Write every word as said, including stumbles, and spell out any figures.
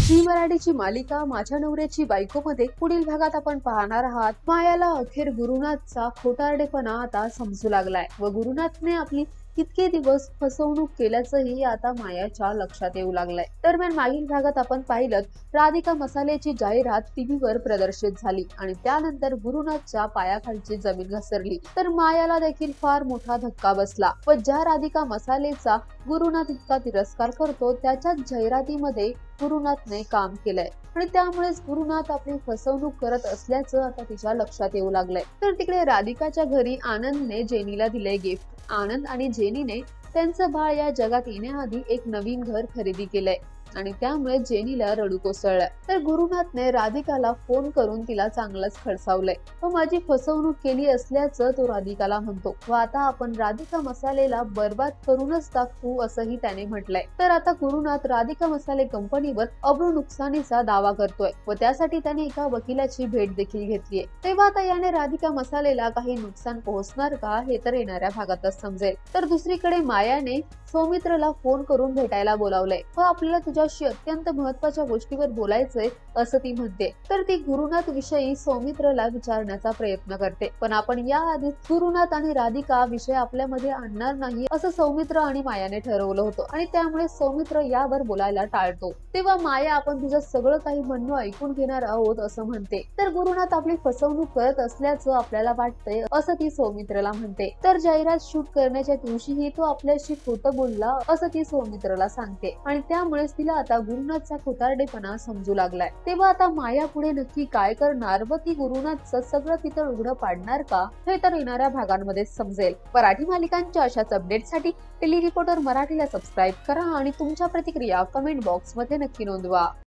Zee मराठीची मालिका माझ्या नवऱ्याची बायको मध्ये पुढील भागात आपण पाहणार आहात. मायाला अखेर गुरुनाथचा खोटारडेपणा आता समजू लागलाय व गुरुनाथने आपली कितके दिवस फसवणूक केल्याचंही आता मायाच्या लक्षात येऊ लागलंय. दरम्यान मागील भागात आपण पाहिलं राधिका मसाल्याची जाहिरात टीव्हीवर प्रदर्शित झाली आणि त्यानंतर गुरुनाथच्या पायाखालची जमीन घसरली तर मायाला देखील फार मोठा धक्का बसला व ज्या राधिका मसालेचा गुरुनाथ इतका तिरस्कार करतो त्याच्याच जाहिरातीमध्ये गुरुनाथने काम केलंय आणि त्यामुळेच गुरुनाथ आपली फसवणूक करत असल्याचं आता तिच्या लक्षात येऊ लागलंय. तर तिकडे राधिकाच्या घरी आनंदने जेनीला दिले गिफ्ट. आनंद आणि जेनीने त्यांचं बाळ या जगात येण्याआधी एक नवीन घर खरेदी केलंय आणि त्यामुळे जेनीला रडू कोसळलं. तर गुरुनाथने राधिकाला फोन करून तिला चांगलंच खडसावलंय व माझी फसवणूक केली असल्याचं तो राधिकाला म्हणतो व आता आपण राधिका मसालेला बर्बाद करूनच टाकू असंही त्याने म्हटलंय. तर आता गुरुनाथ राधिका मसाले कंपनीवर अब्रू नुकसानीचा दावा करतोय व त्यासाठी त्याने एका वकिलाची भेट देखील घेतलीये. तेव्हा आता याने राधिका मसालेला काही नुकसान पोहोचणार का हे तर येणाऱ्या भागातच समजेल. तर दुसरीकडे मायाने सौमित्रला फोन करून भेटायला बोलावलंय व आपल्याला तुझ्याशी अत्यंत महत्वाच्या गोष्टीवर बोलायचंय असं ती म्हणते. तर ती गुरुनाथ विषयी सौमित्रला विचारण्याचा प्रयत्न करते पण आपण याआधी गुरुनाथ आणि राधिका विषय आपल्यामध्ये आणणार नाही असं सौमित्र आणि मायाने ठरवलं होतं आणि त्यामुळे सौमित्र यावर बोलायला टाळतो. तेव्हा माया आपण तुझं सगळं काही म्हणणं ऐकून घेणार आहोत असं म्हणते. तर गुरुनाथ आपली फसवणूक करत असल्याचं आपल्याला वाटतंय असं ती सौमित्रला म्हणते. तर जाहिरात शूट करण्याच्या दिवशीही तो आपल्याशी खोटं बोलला असं ती सौमित्रला सांगते आणि त्यामुळेच तिला आता गुरुनाथचा खोटारडेपणा समजू लागलाय. तेव्हा आता माया पुढे नक्की काय करणार व ती गुरुनाथचं सगळं तिथं उघडं पाडणार का हे तर येणाऱ्या भागांमध्ये समजेल. मराठी मालिकांच्या अशाच अपडेटसाठी टेली रिपोर्टर मराठीला सबस्क्राईब करा आणि तुमच्या प्रतिक्रिया कमेंट बॉक्स मध्ये नक्की नोंदवा.